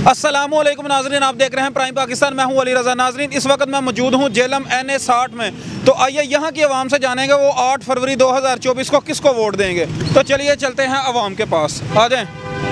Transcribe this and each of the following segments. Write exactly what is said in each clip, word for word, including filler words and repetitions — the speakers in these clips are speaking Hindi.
अस्सलामुअलैकुम नाजरीन, आप देख रहे हैं प्राइम पाकिस्तान। मैं हूं अली रज़ा। नाजरीन, इस वक्त मैं मौजूद हूं जेलम एन ए साठ में। तो आइए यहाँ की आवाम से जानेंगे वो आठ फरवरी दो हज़ार चौबीस को किसको वोट देंगे। तो चलिए चलते हैं आवाम के पास, आ जाएं।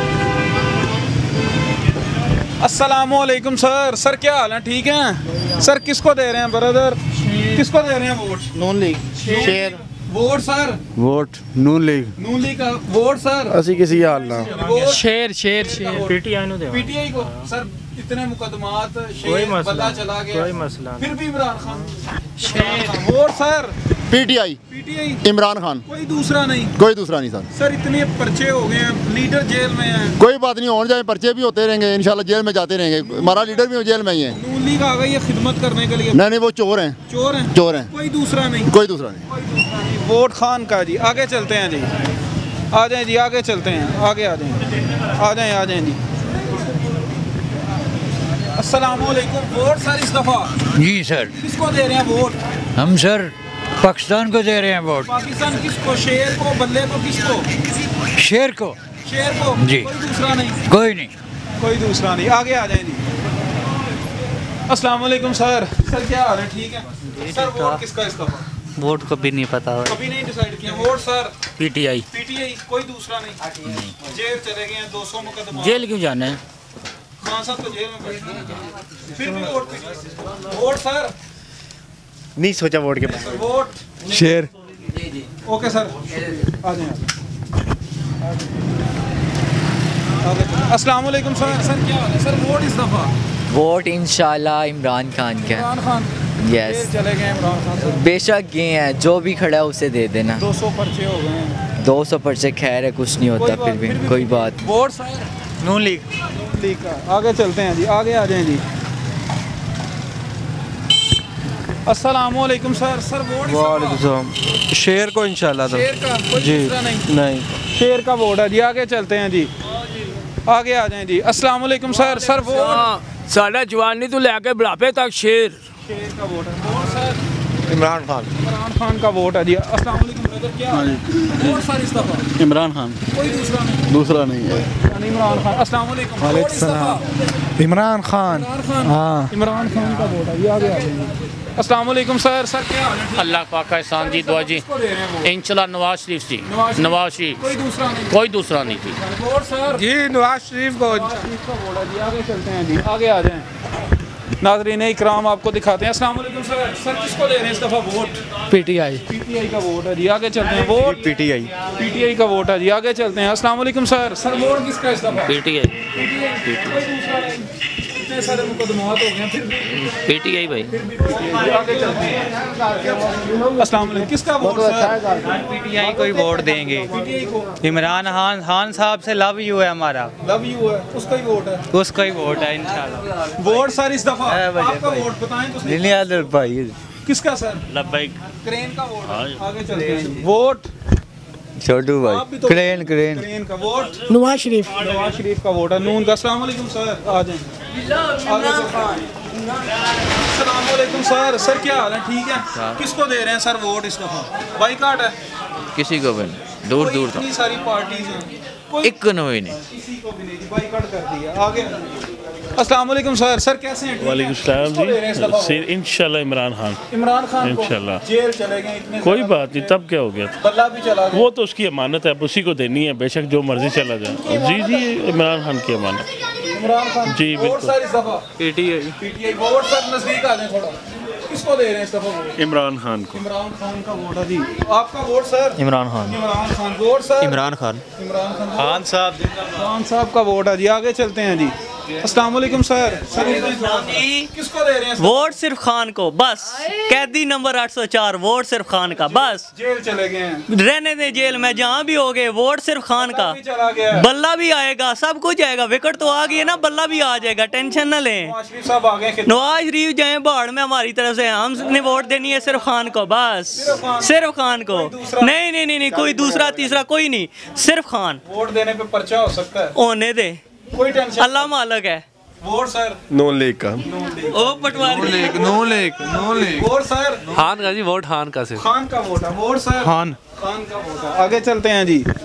अस्सलामुअलैकुम सर। सर क्या हाल है, ठीक हैं सर? किसको दे रहे हैं ब्रदर, किसको दे रहे हैं वोट? नून लीग शेर vote sir, vote Noon league Noon league का वोट सर। असी किसी हाल ना शेर शेर शेर पीटीआई नु दे पीटीआई को सर। इतने मुकदमात कोई मसला चला गया, कोई मसला फिर भी इमरान खान शेर vote sir. PTI PTI Imran Khan, कोई दूसरा नहीं, कोई दूसरा नहीं सर। सर इतने पर्चे हो गए हैं, लीडर जेल में है। कोई बात नहीं, और जाए पर्चे भी होते रहेंगे, इंशाल्लाह जेल में जाते रहेंगे। हमारा लीडर भी जेल में ही है। नून लीग आ गई है खिदमत करने के लिए। नहीं नहीं, वो चोर हैं, चोर हैं, चोर हैं, कोई दूसरा नहीं, कोई दूसरा नहीं। कोई दूसरा नहीं। वोट खान का जी। आगे चलते हैं जी, आ जाएं जी, आगे चलते हैं, आगे आ जाएं, आ जाएं, आ जाएं जी। अस्सलामुअलैकुम। वोट सर इस दफा जी सर, किसको दे रहे हैं वोट? हम सर पाकिस्तान को दे रहे हैं वोट। पाकिस्तान किसको? शेर को, बल्ले को, किसको? शेर को। शेर को जी। कोई दूसरा नहीं, कोई नहीं, कोई दूसरा नहीं। आगे आ जाएं जी। अस्सलाम वालेकुम सर। सर क्या हाल है, ठीक है सर? वोट किसका इस दफा? वोट को भी नहीं पता, कभी नहीं डिसाइड किया। Vote sir PTI. पीटीआई, कोई दूसरा नहीं। जेल चले गए हैं, दो सौ मुकदमा। जेल क्यों जाना है? खान साहब तो जेल में बैठे हैं, फिर भी वोट पीटीआई। वोट सर नहीं सोचा वोट के बाद। वोट शेर। ओके सर, आ जाएं आप। अस्सलाम वालेकुम सर। सर क्या हाल है सर? वोट इस दफा? वोट इंशाल्लाह इमरान खान का। इमरान खान। यस, जेल चले गए इमरान खान सर। बेशक ये हैं, जो भी खड़ा है उसे दे देना। दो सौ पर्चे हो गए हैं। दो सौ पर से खैर है, कुछ नहीं होता, फिर भी कोई बात। Vote sir Noon league. League का। आगे चलते हैं जी, आगे आ जाएं जी। अस्सलामुअलैकुम सर। सर वोट इस दफा? शेर को इंशाल्लाह। तो शेर का, कोई दूसरा नहीं, नहीं, शेर का वोट है जी। आगे चलते हैं जी, आगे आ जाएं जी। अस्सलाम वालेकुम सर। Sir vote? साढ़ा जवानी तो लेके बुढ़ापे तक शेर। शेर का वोट है। Vote sir Imran Khan. इमरान खान का वोट है जी। अस्सलाम वालेकुम ब्रदर, क्या हाल है? वोट सर इस दफा? इमरान खान, कोई दूसरा नहीं, दूसरा नहीं है। यानी इमरान खान। अस्सलाम वालेकुम। वोट इस दफा? इमरान खान। इमरान खान। हाँ। इमरान खान का वोट है जी। आगे आ जाएंगे। अस्सलाम वालेकुम सर। सर क्या हाल है? अल्लाह पाक का एहसान जी, दुआ जी। किसको दे रहे हैं वोट? इंशाल्लाह नवाज शरीफ जी। नवाज शरीफ। नवाज शरीफ, कोई दूसरा नहीं, कोई दूसरा नहीं जी। Vote sir? जी नवाज शरीफ को। नवाज शरीफ का वोट है जी। आगे चलते हैं जी, आगे आ जाएं। नाज़रीन इकराम आपको दिखाते हैं। अस्सलाम वालेकुम सर। सर किसको दे रहे हैं इस दफा वोट? पीटीआई। पीटीआई का वोट है जी। आगे चलते हैं। Vote PTI. पीटीआई का वोट है जी। आगे चलते हैं। अस्सलाम वालेकुम सर। सर वोट किसका इस दफा? पीटीआई। पीटीआई, कोई दूसरा नहीं। इतने सारे मुकदमात हो गए, फिर भी पीटीआई भाई। पीटीआई। आगे चलते हैं। अस्सलाम वालेकुम। किसका वोट सर? पीटीआई को ही वोट देंगे। पीटीआई को। इमरान खान खान साहब से लव यू है हमारा, लव यू है, उसका ही वोट है। उसका ही वोट है इंशाल्लाह। वोट सर इस दफा? आपका वोट बताएं तो सही। भाई किसका सर? लब्बैक। क्रेन का वोट है। आगे चलते हैं। वोट छोटू आप भी तो- क्रेन क्रेन क्रेन का वोट? नवाज शरीफ। नवाज शरीफ का वोट है। नून का। अस्सलाम वालेकुम सर। आ जाएं। इमरान खान। अस्सलाम वालेकुम सर। सर क्या हाल है, ठीक है? किसको दे रहे हैं सर वोट इस दफा? बाइकाट है? किसी को भी नहीं, दूर दूर इतनी तक सारी पार्टीज हैं, कोई एक को नहीं। किसी को भी नहीं, बाइकाट कर दिया। आगे। अस्सलाम वालेकुम सर। सर कैसे हैं? वालेकुम सलाम किसको दे रहे हैं इस दफा जी। वोट? इंशाल्लाह इमरान खान। इमरान खान को। इंशाल्लाह। जेल चले गए इतने कोई सारे बात नहीं, तब क्या हो गया था? बल्ला भी चला गया। वो तो उसकी अमानत है, अब उसी को देनी है, बेशक जो मर्जी चला जाए। जी जी, इमरान खान की अमानत। इमरान खान। जी, वोट बिल्कुल। सर इस दफा? पीटीआई। पीटीआई। वोट सर नजदीक आ जाए थोड़ा। किसको दे रहे हैं इस दफा वोट? इमरान खान को। इमरान खान का वोट है जी। आपका vote sir? Imran Khan. Imran Khan. Vote sir? Imran Khan. Imran Khan. Khan साहब। खान साहब का वोट है जी। आगे चलते हैं जी। अस्सलाम वालेकुम सर। सर किसको दे रहे हैं? वोट सिर्फ खान को, बस। कैदी नंबर आठ सौ चार, वोट सिर्फ खान का, बस। जेल चले गए हैं, रहने दे जेल में, जहाँ भी हो गए, वोट सिर्फ खान का। भी चला गया है। बल्ला भी आएगा, सब कुछ आएगा। विकेट तो आ गई है ना, बल्ला भी आ जाएगा, टेंशन न लें। नवाज शरीफ साहब आ गए। नवाज शरीफ जाए बाढ़ में, हमारी तरफ से हमने वोट देनी है सिर्फ खान को, बस। सिर्फ खान को, नहीं नहीं नहीं नहीं, कोई दूसरा तीसरा कोई नहीं, सिर्फ खान। वोट देने पे पर्चा हो सकता है, होने दे, कोई टेंशन। अल्लाह मालक है। Vote sir? नून लीग का। ओ पटवारी। Noon league, Noon league. Vote sir? Khan का जी, वोट खान का। सिर्फ खान का वोट है। Vote sir? खान। खान का वोट है। आगे चलते हैं जी।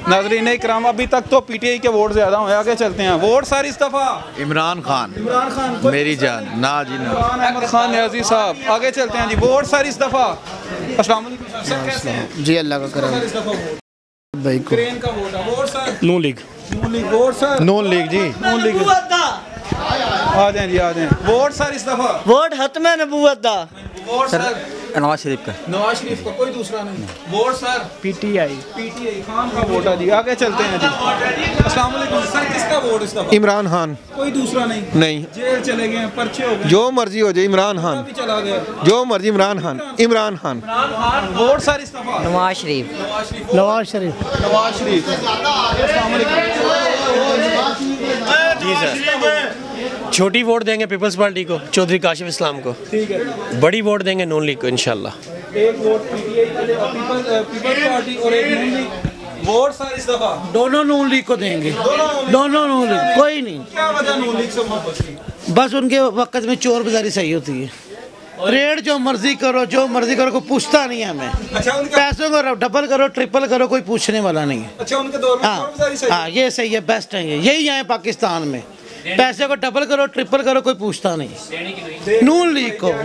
नाज़रीन इकराम, अभी तक तो पीटीआई के वोट ज़्यादा हुए, आगे चलते हैं। वोट सर इस दफ़ा इमरान खान, इमरान खान, मेरी जान, ना जी ना। इमरान अहमद खान न्याजी साहब, आगे चलते हैं जी। वोट सर इस दफ़ा। अस्सलाम वालेकुम सर, कैसे हैं जी? अल्लाह का करम। सर इस दफ़ा वोट भाई को क्रेन का वोट है। Vote sir Noon league. Noon league. Vote sir Noon league जी। नून लीग। आ जाएं जी, आ जाएं। वोट सर इस दफ़ा। वोट हतम नबूवत दा। वोट सर नवाज शरीफ का। नवाज शरीफ का, कोई दूसरा नहीं। Vote sir PTI. PTI Khan का वोट है जी। आगे चलते हैं जी। अस्सलाम वालेकुम सर, किसका वोट इस दफ़ा? इमरान खान। कोई दूसरा नहीं। नहीं, जेल चले गए, पर्चे हो गए, जो मर्जी हो जाए इमरान खान, भी चला गया। जो मर्जी इमरान खान, इमरान खान। वोट सर इस दफ़ा। नवाज शरीफ। नवाज शरीफ। नवाज शरीफ। अस्सलाम वालेकुम। जी सर, छोटी वोट देंगे पीपल्स पार्टी को, चौधरी काशिफ इस्लाम को। ठीक है। बड़ी वोट देंगे नून लीग को इंशाल्लाह। एक vote PTI peoples peoples party और एक नून लीग। वोट सर इस दफ़ा। दोनों नून लीग को देंगे। दोनों नून लीग, कोई नहीं। क्या वजह नून लीग से मोहब्बत की? बस उनके वक्त में चोर बाजारी सही होती है। रेट जो मर्जी करो, जो मर्जी करो, कोई पूछता नहीं है हमें। अच्छा, उनका पैसों को डबल करो, ट्रिपल करो, कोई पूछने वाला नहीं है। अच्छा, उनके दौर में चोर बाजारी सही। हाँ हाँ, ये सही है, बेस्ट है ये। यही है पाकिस्तान में, पैसे को डबल करो, ट्रिपल करो, कोई पूछता नहीं। नून लीग को।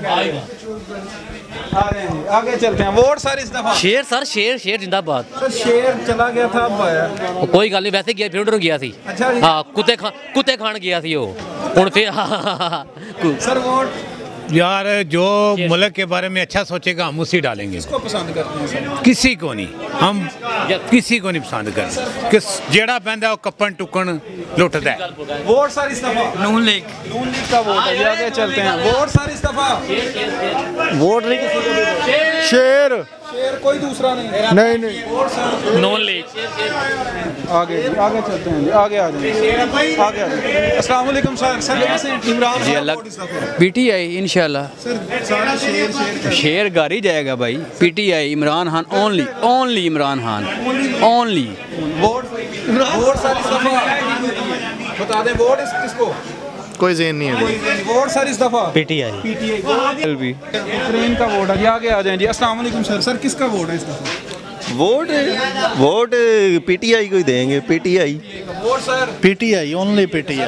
आ रहे हैं, आगे चलते हैं। वोट सर इस दफ़ा। शेर सर, शेर शेर जिंदाबाद। सर शेर चला गया था, अब आया। कोई गल नहीं, वैसे गया फिर उधर गया थी। अच्छा जी। हाँ, कुत्ते खा कुत्ते खान गया थी वो हुण फिर। सर वोट यार, जो मुल्क के बारे में अच्छा सोचेगा हम उसी डालेंगे। किसको पसंद करते हैं सर? किसी को नहीं, हम किसी को नहीं पसंद करते। किस जेड़ा पैंदा वो कप्पन टुकन लुटता है। वोट सर इस दफ़ा। नून लीग। नून लीग का वोट है जी। आगे चलते हैं। वोट सर इस दफ़ा। वोट नहीं किसी को। शेर। शेर, कोई दूसरा नहीं। नहीं नहीं, वोट सर। नून लीग। आगे जी, आगे चलते हैं जी। आगे आ जाए, आगे आ जाए। अस्सलाम वालेकुम सर, सर कैसे हैं? इमरान जी खान अल्लाह। वोट इस दफ़ा। पीटीआई इंशाल्लाह। सर सारा शेर शेर शेर गार ही जाएगा भाई। PTI Imran Khan only, only Imran Khan only. Vote vote sir इस दफ़ा। बता दें वोट इस किसको? कोई ज़हन नहीं है। वोट सर इस दफ़ा। पीटीआई। पीटीआई एलबी। ट्रेन का वोट है जी। आगे आ जाएं जी। अस्सलाम वालेकुम सर, सर किसका वोट है इस दफ़ा? वोट वोट पीटीआई को ही देंगे। PTI. Vote sir. PTI, only PTI.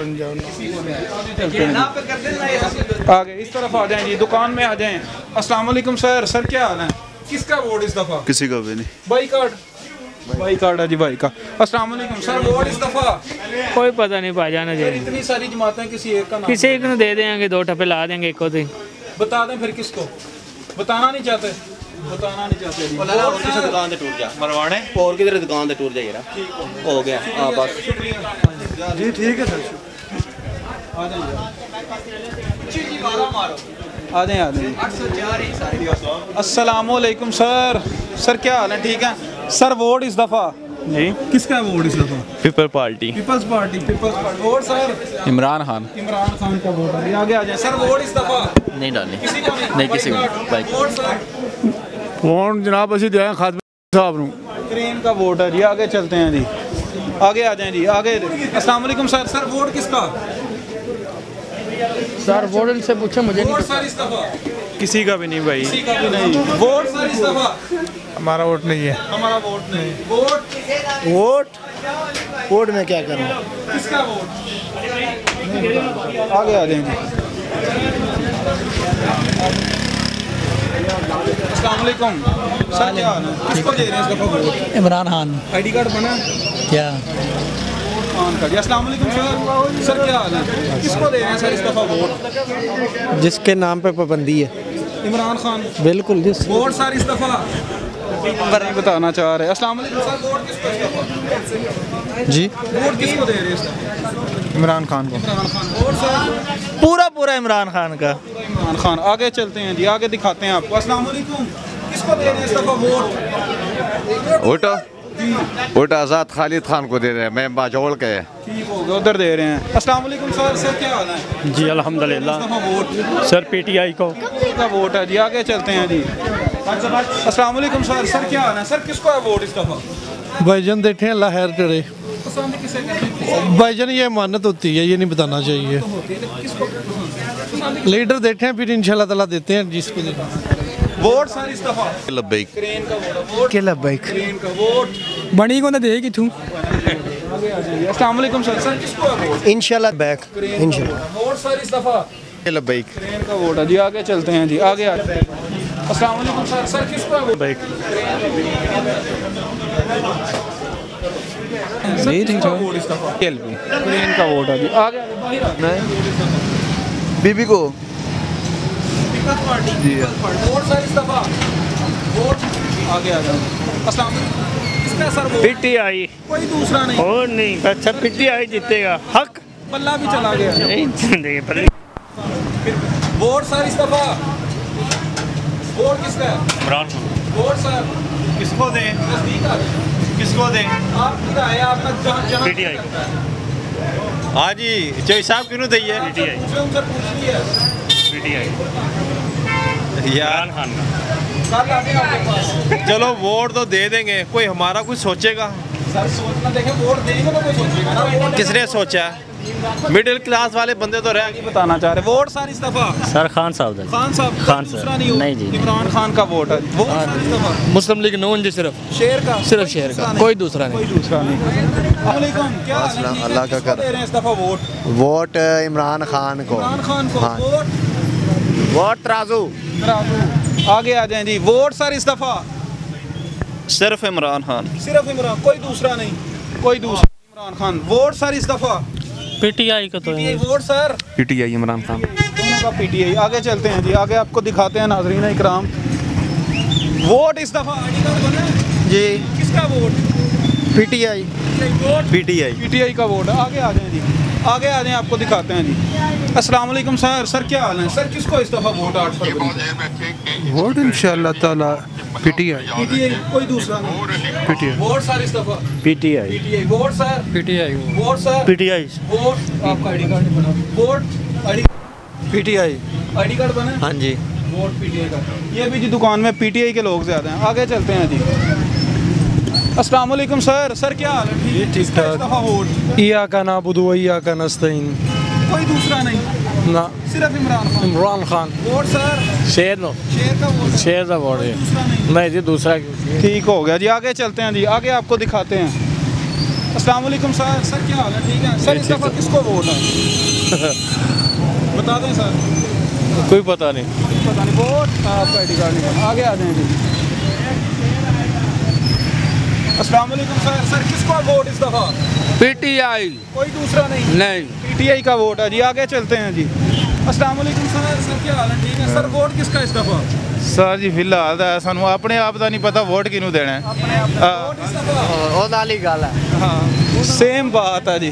आगे इस तरफ आ जाएं जी, दुकान में आ जाएं। अस्सलाम वालेकुम सर, सर क्या हाल है? किसका वोट इस दफ़ा? किसी का भी नहीं। By card. बाई कार्ड है जी, बाई का। अस्सलाम वालेकुम सर, वोट इस दफ़ा। कोई पता नहीं भाईजान सर इतनी सारी जमातें, किसी एक का नाम किसी एक ने दे देंगे, दो टप्पे ला देंगे एक को। बता दें फिर किसको? बताना नहीं चाहते? बताना नहीं चाहते जी। और किसी दुकान से टूट जा मरवाने और किधर दुकान से टूट जा यार। हो गया। हाँ बस जी, ठीक है सर। आ जाएं आ जाएं आ जाएं। अस्सलाम वालेकुम सर, सर क्या हाल है? ठीक है सर। वोट इस दफ़ा जी। किसका वोट इस दफ़ा? People party. Peoples party. Peoples party. Vote sir. Imran Khan. Imran Khan का वोट है। आगे आ जाए सर। वोट इस दफ़ा। नहीं डालनी। किसी को नहीं। नहीं किसी को। Vote sir. फोन जनाब असी दिया खाद साहब नूं। क्रेन का वोट है जी। आगे चलते हैं जी। आगे आ जाएं जी, आगे। अस्सलाम वालेकुम सर, सर वोट किसका? सर वोट इनसे पूछे, मुझे वोट सर इस दफ़ा। किसी का भी नहीं भाई। किसी का भी नहीं। वोट सर इस दफ़ा। हमारा वोट नहीं है। हमारा वोट नहीं। वोट वोट वोट में क्या करूँ? किसका वोट? आगे आ जाएंगे। अस्सलाम वालेकुम सर, क्या हाल है? किसको दे रहे हैं इस दफ़ा vote? Imran Khan. ID card बना क्या? ऑन कर दिया। अस्सलाम वालेकुम सर, सर क्या हाल है? किसको दे रहे हैं सर इस दफ़ा वोट? जिसके नाम पे पाबंदी है। इमरान खान। बिल्कुल। जिस वोट सर इस दफ़ा। नहीं बताना चाह रहे। अस्सलाम वालेकुम सर, वोट किसको इस दफ़ा? जी, वोट किसको दे रहे हैं इस दफ़ा? इमरान खान को। इमरान खान। Vote sir. पूरा पूरा इमरान खान का। इमरान खान। आगे चलते हैं जी, आगे दिखाते हैं आपको। अस्सलाम वालेकुम, किसको दे रहे हैं इस दफ़ा vote? Vote vote Azad Khalid Khan को दे रहे हैं। मैं बाजौल के ठीक हो गया, उधर दे रहे हैं। अस्सलाम वालेकुम सर, सर क्या हाल है? जी अल्हम्दुलिल्लाह। वोट सर पीटीआई को का वोट है जी। आगे चलते हैं जी। अस्सलाम वालेकुम सर, सर क्या हाल है? सर किसको है वोट इस दफ़ा? भाईजान देखे अल्लाह खैर करे। पसंद किसे करते हैं? भाईजान ये मानत होती है, ये नहीं बताना चाहिए। लीडर देखे फिर इंशाल्लाह ताला देते हैं जिसको देना। वोट सर इस दफ़ा। लब्बैक। क्रेन का वोट। के लब्बैक। क्रेन का वोट। बनी को दे किथू अस्सलाम वालेकुम सर सर किसको है वोट? इंशाल्लाह बैक इंशाल्लाह वोट सर इस दफा लब्बैक ट्रेन का वोट है जी। आगे चलते हैं जी, आगे आते हैं। अस्सलाम वालेकुम सर सर किसको है वोट? नहीं ठीक है वोट इस दफा ट्रेन का वोट है जी। आगे बीबी को जी वोट सर इस दफा वोट आगे आ जाओ। अस्सलाम वालेकुम किसका सर वोट? पीटीआई कोई दूसरा नहीं और नहीं, अच्छा पीटीआई जीतेगा। हक पल्ला भी चला गया। वोट सर इस दफा वोट किसका है? इमरान खान। वोट सर किसको दें नजदीक आ गए। किसको दें आपकी राय आपका जहाँ जहाँ पीटीआई को। हाँ जी चौधरी साहब क्यों दैये पीटीआई दूसरे उनसे पूछ लिया पीटीआई यार इमरान खान का। कल आने आपके पास चलो वोट तो दे देंगे, कोई हमारा कुछ सोचेगा? सर सोचना देखें वोट देंगे तो कोई सोचेगा ना वोट किसने सोचा? मिडिल क्लास वाले बंदे तो रह गए। बताना चाह रहे वोट सर इस दफा सर खान साहब खान साहब खान दूसरा साहब। नहीं हो नहीं जी। इमरान खान का वोट है वोट सर इस दफा मुस्लिम लीग नून जी सिर्फ शेर का सिर्फ शेर का कोई दूसरा कोई नहीं दूसरा नहीं। अस्सलाम वालेकुम क्या हाल है? ठीक है, अल्लाह का किसको कर। दे रहे हैं इस दफा वोट? वोट इमरान खान को इमरान खान को हाँ। वोट वोट तराजू राजू आगे आ जाएं जी। वोट सर इस दफा सिर्फ इमरान खान। सिर्फ इमरान कोई दूसरा नहीं कोई दूसरा इमरान खान। वोट सर इस दफा पीटीआई को तो PTI vote sir PTI Imran Khan. दोनों का पीटीआई। आगे चलते हैं जी, आगे आपको दिखाते हैं नाजरीन इकराम। वोट इस दफा आईडी कार्ड बना है जी किसका vote? PTI vote PTI PTI का वोट है। आगे आ जाएं जी, आगे आ जाएं आपको दिखाते हैं जी। अस्सलाम वालेकुम सर सर क्या हाल है? सर किसको इस दफा वोट आठ फरवरी? वोट इंशाल्लाह ताला पीटीआई पीटीआई कोई दूसरा नहीं। पीटीआई वोट सर इस दफा PTI PTI. Vote sir PTI vote sir PTI vote आपका आईडी कार्ड नहीं बना। Vote ID PTI ID card बना है? हाँ जी वोट पीटीआई का। ये भी जी दुकान में पीटीआई के लोग ज़्यादा हैं। आगे चलते हैं जी। अस्सलाम वालेकुम सर सर क्या हाल है? ठीक ठीक किसका इस दफा वोट? इया का ना बुदु इया का नस्तीन कोई दूसरा नहीं ना सिर्फ इमरान खान। इमरान खान वोट सर शेर नो शेर का वोट शेर का वोट है। दूसरा नहीं नहीं जी दूसरा ठीक हो गया जी। आगे चलते हैं जी, आगे आपको दिखाते हैं। अस्सलाम वालेकुम सर सर क्या हाल है? ठीक है सर इस दफा किसको वोट है? बता दें सर। कोई पता नहीं। पता नहीं वोट आपका आईडी कार्ड नहीं बना। आगे आ जाएं जी। अस्सलाम वालेकुम सर सर किसको वोट इस दफा? पीटीआई कोई दूसरा नहीं नहीं पीटीआई का वोट है जी। आगे चलते हैं जी। अस्सलाम वालेकुम सर सर क्या हाल है? ठीक है सर वोट किसका इस दफा? सर जी फिलहाल तो सानू अपने आप का नहीं पता वोट किनू देना है। अपने आप वोट इस दफा ਉਹ ਨਾਲ ਹੀ ਗੱਲ ਹੈ हाँ सेम बात है जी।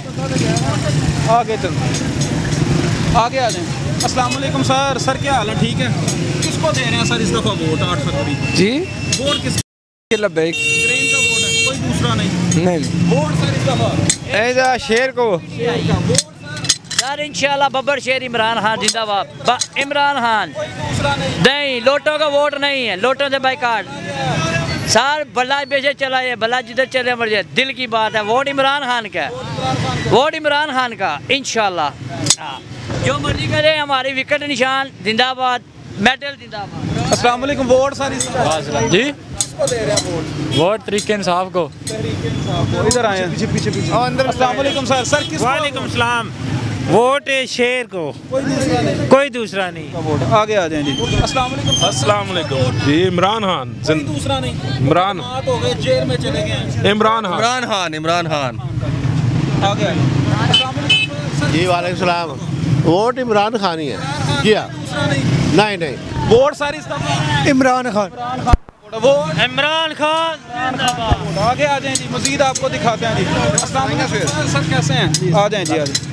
आगे चलते हैं, आगे आ जाएं। अस्सलाम वालेकुम सर सर क्या हाल है? ठीक है किसको दे रहे हैं सर इस दफा वोट आठ फरवरी? जी वोट किस लब्बैक ट्रेन का वोट है कोई दूसरा नहीं। नहीं वोट सर इस दफा ऐसा शेर को शेर का वोट सर सर इंशाल्लाह बब्बर शेर इमरान खान जिंदाबाद। ब- इमरान खान कोई दूसरा नहीं। नहीं, लोटों का वोट नहीं है, लोटों से बाइकाट। सर भला बेचे चला है, भला जिधर चले मर जाए, दिल की बात है। वोट इमरान खान का है, वोट इमरान खान का इंशाल्लाह। हाँ, जो मर्जी करे, हमारी विकेट निशान जिंदाबाद, मेडल जिंदाबाद। अस्सलाम वालेकुम वोट सर इस दफा जी किसको दे रहे हैं वोट? वोट तरीके इंसाफ को इधर आए पीछे पीछे पीछे। अस्सलाम वालेकुम सर सर किसको? वालेकुम सलाम। वोट है शेर को, कोई दूसरा नहीं। कोई दूसरा नहीं। का वोट आगे आ जाएं जी। अस्सलाम वालेकुम सर। अस्सलाम वालेकुम जी। इमरान खान कोई दूसरा नहीं। इमरान बात हो गए जेल में चले गए हैं। इमरान खान इमरान खान इमरान खान आगे आए। अस्सलाम वालेकुम सर जी वालेकुम सलाम वोट इमरान खान ही है किया दूसरा नहीं। नहीं नहीं वोट सर इस दफा इमरान खान वोट इमरान खान आगे आ जाएं जी, मजीद आपको दिखाते हैं जी। अस्सलाम वालेकुम सर सर कैसे हैं? आ जाएं जी आ जाएं।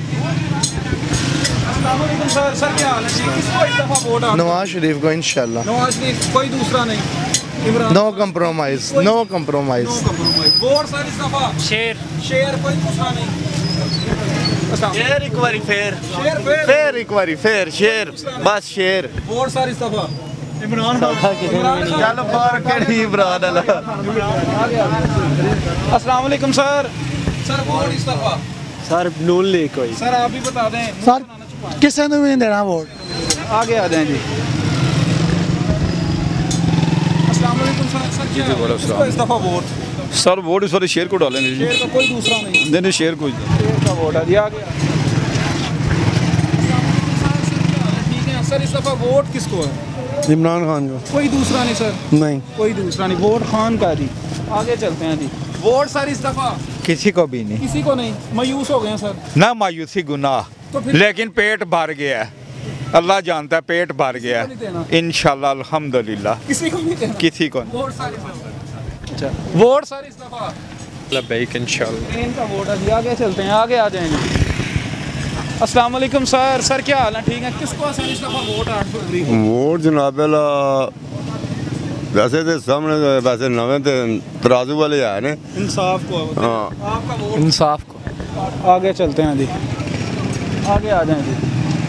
अस्सलाम वालेकुम सर सर क्या हाल है जी? किसको इस दफा वोट आ? नवाज शरीफ को इंशाल्लाह नवाज शरीफ कोई दूसरा नहीं। Imran no compromise no compromise no compromise. Vote sir इस दफा शेर शेर कोई दूसरा नहीं। अस्सलाम शेर एक बारी फेर शेर फिर फेर एक बारी फेर शेर बस शेर वोट सर इस दफा इमरान खान। इमरान खान। चल बार केड़ी इमरान अला अस्सलाम वालेकुम सर सर वोट इस दफा सर नून लीग कोई सर आप ही बता दें। सर किसे ने भी देना वोट? आगे आ जाएं जी। अस्सलाम वालेकुम सर सर क्या किसको इस दफा वोट? सर वोट इस बार शेर को डालेंगे जी। शेर का कोई दूसरा नहीं? नहीं नहीं शेर को ही। शेर का वोट है जी। आ गया। ठीक है सर, इस दफ़ा वोट किसको है? इमरान खान को। कोई दूसरा नहीं सर? नहीं कोई दूसरा नहीं, वोट खान का जी। आगे चलते हैं जी। वोट सर इस दफ़ा किसी को भी नहीं। किसी को नहीं, मायूस हो गए हैं सर। ना मायूसी गुनाह, तो फिर लेकिन पेट भर गया है, अल्लाह जानता है पेट भर गया है। इंशाल्लाह अल्हम्दुलिल्लाह किसी को नहीं देना। किसी को नहीं। वोट सर इस दफ़ा। अच्छा वोट सर इस दफ़ा लब्बैक इंशाल्लाह। ट्रेन का वोट है जी। आगे चलते हैं, आगे आ जाएंगे। अस्सलाम वालेकुम सर। सर क्या हाल है? ठीक है। किसको है सर इस दफ़ा वोट आठ फरवरी को? वोट जनाब वैसे तो सामने वैसे नवे तो तराजू वाले है ने इंसाफ को। हाँ आपका वोट इंसाफ को। आगे चलते हैं जी। आगे आ जाएं जी।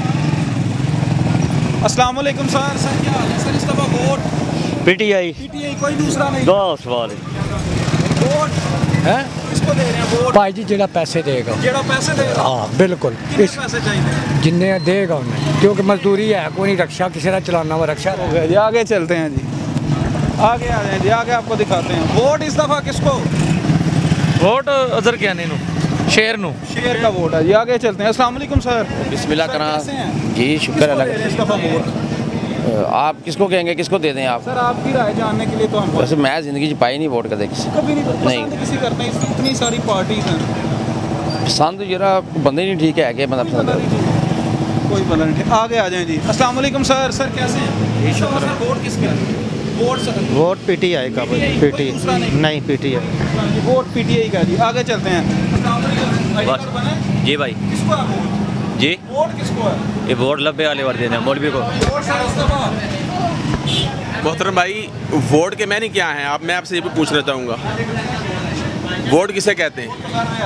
अस्सलाम वालेकुम सर। सर क्या हाल है? सर इस दफ़ा वोट पीटीआई। पीटीआई कोई दूसरा नहीं? दो सवाल वोट है किसको दे रहे हैं वोट? भाई जी जेड़ा पैसे देगा। जेड़ा पैसे देगा? हाँ बिल्कुल। कितने पैसे चाहिए? जिन्ने देगा उन्हें, क्योंकि मजदूरी है, कोई नहीं रक्षा किसी का चलाना वो रक्षा हो गया जी। आगे चलते हैं जी। आगे आ जाए जी। आगे आपको दिखाते हैं वोट इस दफ़ा किसको? वोट अजहर कियानी नु, शेर नु। शेर का वोट है जी। आगे चलते हैं। अस्सलाम वालेकुम सर। बिस्मिल्लाह करा जी। शुक्र अल्लाह। इस दफ़ा वोट आप किसको कहेंगे, किसको दे दें आप? सर आपकी राय जानने के लिए तो हम वैसे मैं ज़िंदगी में पाई नहीं वोट कदे किसी कभी नहीं नहीं पसंद किसी करते हैं। इतनी सारी पार्टीज हैं। पसंद जरा बंदे नहीं ठीक है कि बंदा पसंद कोई बंदा नहीं ठीक। आगे आ जाएं जी। अस्सलाम वालेकुम सर। सर कैसे हैं? सर वोट किसका है? वोट सर वोट पीटीआई का। पीटी नहीं पीटीआई। वोट पीटीआई का जी। आगे चलते हैं। जी भाई। किसको है वोट? जी वोट किसको है? ये वोट लब्बे वाले वाले देने मौलवी को। मोहतरम भाई वोट के मैंने क्या है आप मैं आपसे ये भी पूछना चाहूँगा, वोट किसे कहते हैं?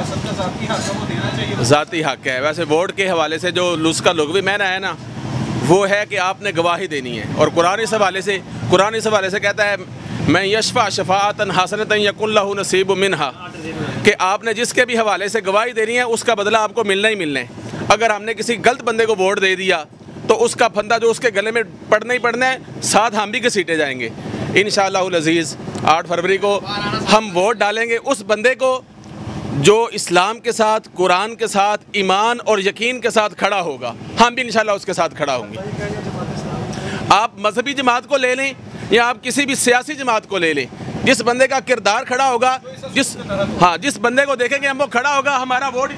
ज़ाती हक है। वैसे वोट के हवाले से जो लुस्का लुग़वी मैंने है ना वो है कि आपने गवाही देनी है। और कुरान इस हवाले से कुरान इस हवाले से कहता है मैं यशफ़ा शफ़ाअतन हसनतन यकुल्लहु नसीब मिन्हा, कि आपने जिसके भी हवाले से गवाही देनी है उसका बदला आपको मिलना ही मिलना है। अगर हमने किसी गलत बंदे को वोट दे दिया तो उसका फंदा जो उसके गले में पड़ना ही पड़ना है, साथ हम भी घसीटे जाएंगे। इंशाअल्लाहुल अज़ीज़ आठ फरवरी को हम वोट डालेंगे उस बंदे को जो इस्लाम के साथ, कुरान के साथ, ईमान और यकीन के साथ खड़ा होगा। हम भी इंशाअल्लाह उसके साथ खड़ा होंगे। आप मजहबी जमात को ले लें या आप किसी भी सियासी जमात को ले लें, जिस बंदे का किरदार खड़ा होगा, जिस हाँ जिस बंदे को देखेंगे हम वो खड़ा होगा, हमारा वोट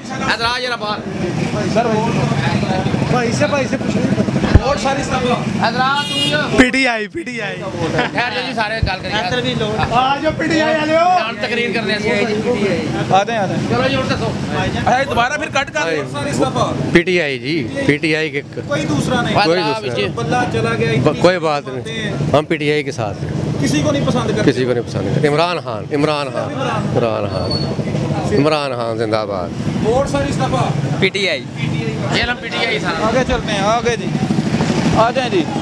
भाई से भाई से वोट सारी पीटीआई पीटीआई जी सारे गल करिए आ जाओ पीटीआई वाले हो तकरीर करने आ जाए आ जाए। चलो जी उठ दसो अरे दोबारा फिर कट कर। पीटीआई जी पीटीआई के कोई दूसरा नहीं। कोई दूसरा बल्ला चला गया। कोई बात नहीं, हम पीटीआई के साथ किसी को नहीं पसंद करते। किसी को नहीं पसंद करते। इमरान खान इमरान खान इमरान खान इमरान खान जिंदाबाद। वोट सर इस दफा पीटीआई जेलम पीटीआई साहब। आगे चलते हैं, आगे जी आ जाएं जी।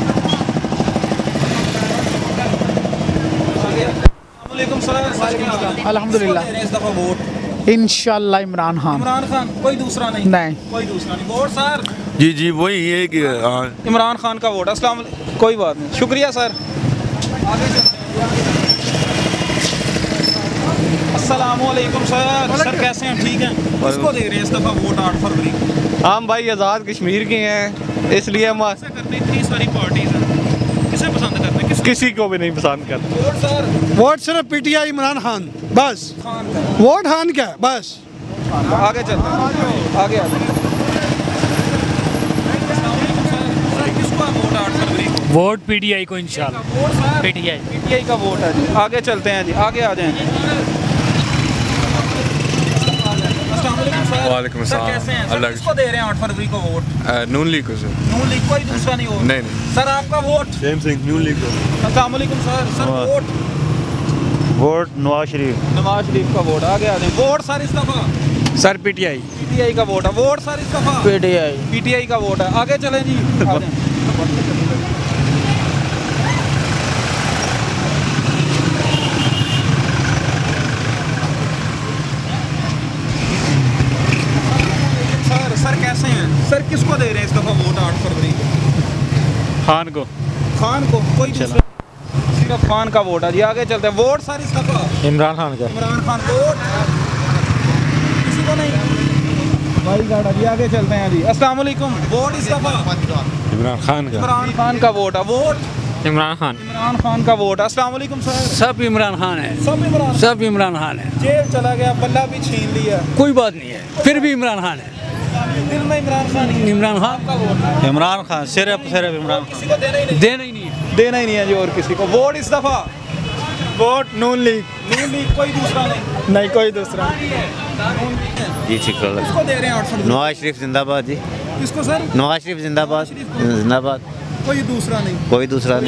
अल्हम्दुलिल्लाह इस दफा वोट इंशाल्लाह इमरान खान। इमरान खान कोई दूसरा नहीं? नहीं कोई दूसरा नहीं। वोट सर जी जी वही है कि हाँ इमरान खान का वोट। अस्सलाम वालेकुम। कोई बात नहीं, शुक्रिया सर। आगे चलते हैं। अस्सलाम वालेकुम सर। सर कैसे हैं? ठीक हैं। किसको दे रहे हैं इस दफा वोट आठ फरवरी को? हम भाई आज़ाद कश्मीर के हैं, इसलिए हम करते इतनी सारी पार्टीज हैं, किसे पसंद करते हैं? किसी को भी नहीं पसंद करते। वोट सर वोट सिर्फ पीटीआई इमरान खान बस। खान का वोट खान क्या बस। आगे चलते हैं, आगे आ जाए। सर किसको है वोट आठ फरवरी को? वोट पीटीआई को इंशाल्लाह। पीटीआई पीटीआई का वोट है जी। आगे चलते हैं जी, आगे आ जाएं। वालेकुम सर कैसे हैं? सर किसको दे रहे हैं आठ फरवरी को वोट? नून लीग को सर। नून लीग कोई दूसरा नहीं हो? नहीं नहीं सर आपका वोट? सेम सिंह नून लीग को। अस्सलाम वालेकुम sir. Sir vote vote Nawaz Sharif. Nawaz Sharif का वोट। आगे आ जाएं। वोट सर इस दफा सर पीटीआई पीटीआई का वोट है। वोट सर इस दफा पीटीआई पीटीआई का वोट है। आगे चलें जी, आ जाएं। सर सर कैसे हैं? सर किसको दे रहे हैं इस दफा वोट आठ फरवरी को? खान को। खान को कोई दूसरा? अशरफ खान का वोट है जी। आगे चलते हैं, वोट सर इस दफा इमरान खान का। इमरान खान वोट किसी को नहीं भाई गाड़ा जी। आगे चलते हैं जी, अस्सलाम वालेकुम। वोट इस दफा इमरान खान का। इमरान खान का वोट है। वोट इमरान खान। इमरान खान का वोट। अस्सलाम वालेकुम सर। सब इमरान खान है, सब इमरान सब इमरान खान है। जेल चला गया, बल्ला भी छीन लिया, कोई बात नहीं है, फिर भी इमरान खान है। दिल में इमरान खान ही है। इमरान खान का वोट है। इमरान खान सिर्फ सिर्फ इमरान किसी को देना ही नहीं, देना ही नहीं है, देना ही नहीं है जी और किसी को। वोट इस दफा vote Noon league. Noon League, कोई दूसरा नहीं। नहीं कोई दूसरा। जी ठीक है। किसको दे रहे हैं आठ सौ? नवाज शरीफ जिंदाबाद जी। किसको सर? नवाज शरीफ जिंदाबाद जिंदाबाद। कोई दूसरा नहीं। कोई दूसरा नहीं।